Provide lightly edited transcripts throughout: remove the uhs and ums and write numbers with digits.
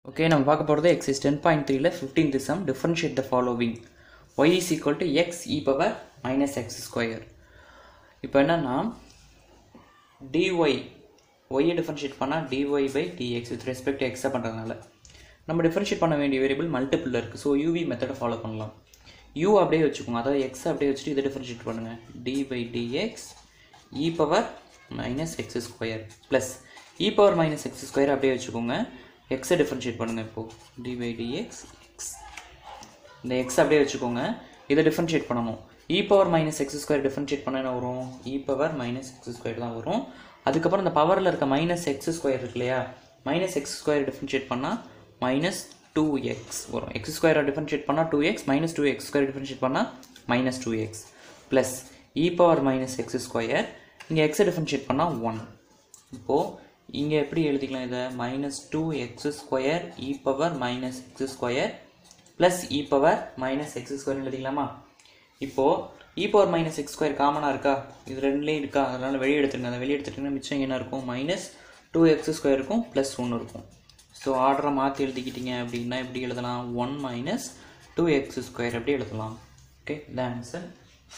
Okay, நம்ம பார்க்க போகிறது exercise 10.3ல 15th sum differentiate the following. y is equal to x e power minus x square. இப்போ என்னன்னா dy y differentiate பண்ணா dy by dx with respect to x பண்ணுறதுனால நம்ம differentiate பண்ண வேண்டிய வேரியபிள் மல்டிபிள் இருக்குது. ஸோ uv மெத்தடை follow பண்ணலாம். u அப்படியே வச்சுக்கோங்க, அதாவது x அப்படியே வச்சுட்டு இதை differentiate பண்ணுங்கள். d by dx e power minus x square plus e power minus x square அப்படியே வச்சுக்கோங்க. x differentiate பண்ணுங்க. இப்போ d by dx x இந்த x அப்படியே வச்சுக்கோங்க, இதை differentiate பண்ணணும். e power minus x square differentiate பண்ண என்ன வரும்? e power minus x square தான் வரும். அதுக்கப்புறம் இந்த பவரில் இருக்க minus x square இருக்கு இல்லையா, minus x square differentiate பண்ணால் minus 2x வரும். x square differentiate பண்ணால் 2x, minus 2x square differentiate பண்ணால் minus 2x plus e power minus x square, இங்கே x differentiate பண்ணால் 1. இப்போது இங்கே எப்படி எழுதிக்கலாம்? இதை minus 2x square e power minus x square plus e power minus x square எழுதிக்கலாமா? இப்போது e power minus x square காமனாக இருக்கா? இது ரெண்டுலேயும் இருக்கா? அதனால் வெளியே எடுத்துருங்க. அதை வெளியே எடுத்துட்டிங்கன்னா மிச்சம் என்ன இருக்கும்? minus 2x square இருக்கும் ப்ளஸ் 1 இருக்கும். ஸோ ஆர்டரை மாற்றி எழுதிக்கிட்டீங்க அப்படின்னா எப்படி எழுதலாம்? 1 minus 2x square அப்படி எழுதலாம். ஓகே, இதான் ஆன்சர்.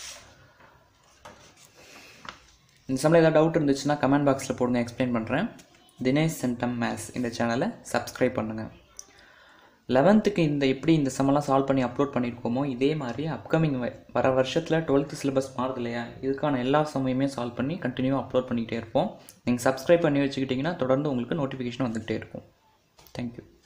இந்த சம்மில் ஏதாவது டவுட் இருந்துச்சுன்னா கமெண்ட் பாக்ஸில் போடுங்க, எக்ஸ்பிளைன் பண்ணுறேன். தினேஷ் சென்டம் மேத்ஸ் இந்த சேனலை சப்ஸ்கிரைப் பண்ணுங்கள். 11th எப்படி இந்த சம்மெல்லாம் சால்வ் பண்ணி அப்லோட் பண்ணியிருக்கோமோ இதே மாதிரி அப்கமிங் வர வருஷத்தில் 12th சிலபஸ் மாறுது இல்லையா, இதுக்கான எல்லா சம்மையுமே சால்வ் பண்ணி கண்டினியூவாக அப்லோட் பண்ணிக்கிட்டே இருப்போம். நீங்கள் சப்ஸ்கிரைப் பண்ணி வச்சுக்கிட்டிங்கன்னா தொடர்ந்து உங்களுக்கு நோட்டிஃபிகேஷன் வந்துகிட்டே இருக்கும். தேங்க்யூ.